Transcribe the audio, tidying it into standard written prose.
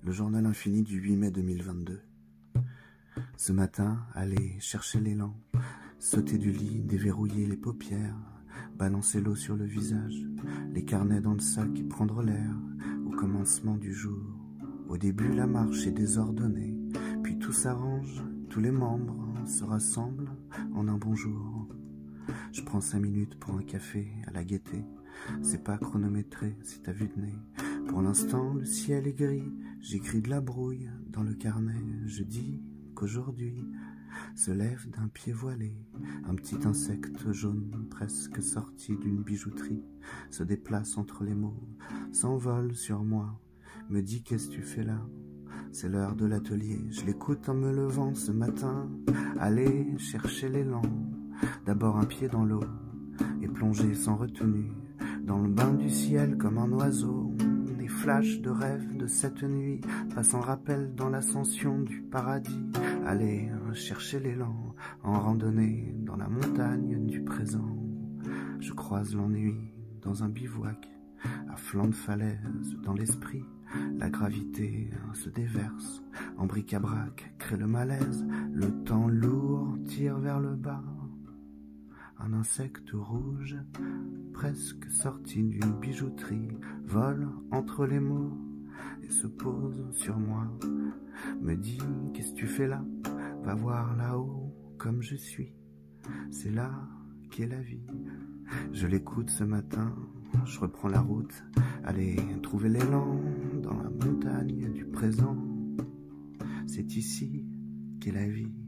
Le journal infini du 8 mai 2022. Ce matin, aller chercher l'élan, sauter du lit, déverrouiller les paupières, balancer l'eau sur le visage, les carnets dans le sac et prendre l'air au commencement du jour. Au début, la marche est désordonnée, puis tout s'arrange, tous les membres se rassemblent en un bonjour. Je prends 5 minutes pour un café à la gaieté. C'est pas chronométré, c'est à vue de nez. Pour l'instant, le ciel est gris. J'écris de la brouille dans le carnet. Je dis qu'aujourd'hui se lève d'un pied voilé un petit insecte jaune presque sorti d'une bijouterie, se déplace entre les mots, s'envole sur moi, me dit qu'est-ce que tu fais là? C'est l'heure de l'atelier, je l'écoute en me levant ce matin. Aller chercher l'élan, d'abord un pied dans l'eau et plonger sans retenue dans le bain du ciel comme un oiseau. Des flashs de rêves de cette nuit passent en rappel dans l'ascension du paradis. Aller chercher l'élan en randonnée dans la montagne du présent. Je croise l'ennui dans un bivouac à flanc de falaise dans l'esprit. La gravité se déverse en bric-à-brac, crée le malaise. Le temps lourd tire vers le bas. Un insecte rouge, presque sorti d'une bijouterie, vole entre les mots et se pose sur moi. Me dit, qu'est-ce que tu fais là? Va voir là-haut comme je suis. C'est là qu'est la vie. Je l'écoute ce matin, je reprends la route. Allez, trouver l'élan dans la montagne du présent. C'est ici qu'est la vie.